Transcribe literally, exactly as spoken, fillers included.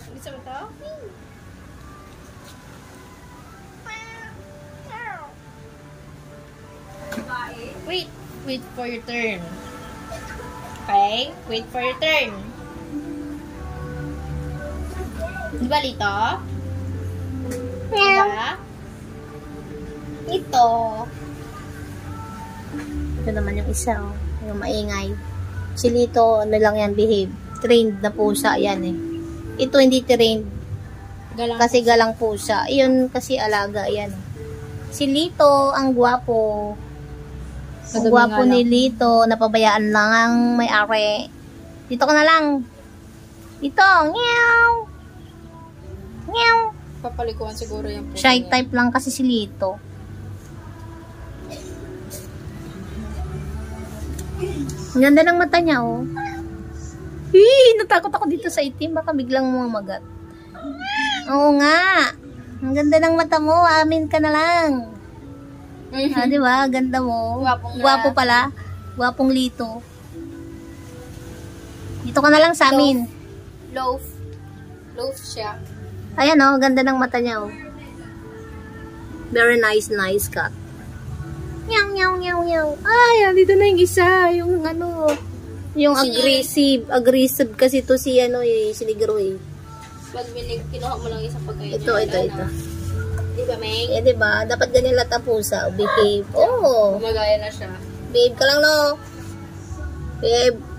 Gusto mo to? Wait. Wait for your turn. Okay? Wait for your turn. Di ba, Lito? Diba? Ito. Ito naman yung isa, oh. Yung maingay. Si Lito, ano lang yan, behave. Trained na pusa yan, eh. Ito hindi trained. Galang Kasi galang pusa. Iyon kasi alaga, yan. Si Lito, ang gwapo. Ang gwapo ni Lito, napabayaan lang ang may-ari. Dito ka na lang. Dito, ngew. Ngew. Papalikuan siguro yung puso. Shy type lang kasi si Lito. Ang ganda ng mata niya, oh. Hii, natakot ako dito sa itim. Baka biglang mamagat. Oo nga. Ang ganda ng mata mo. Amin ka na lang. Ah, di ba? Ganda mo. Gwapong Gwapo pala. Gwapong Lito. Dito ka na lang sa amin. Loaf. Loaf siya. Ayan, oh. Ganda ng mata niya, oh. Very nice, nice cat. Nyaw, nyaw, nyaw, nyaw. Ay, dito na yung isa. Yung ano, yung aggressive. Aggressive kasi to si, ano, eh, si Negro, eh. Pag binig, kinuha mo lang isang pagkain. Ito, ito, ito. Di ba, Meg? Eh, diba? Dapat ganyan lahat ang pusa. Behave. Oo. Oh. Gumagaya na siya. Behave ka lang, no? Behave.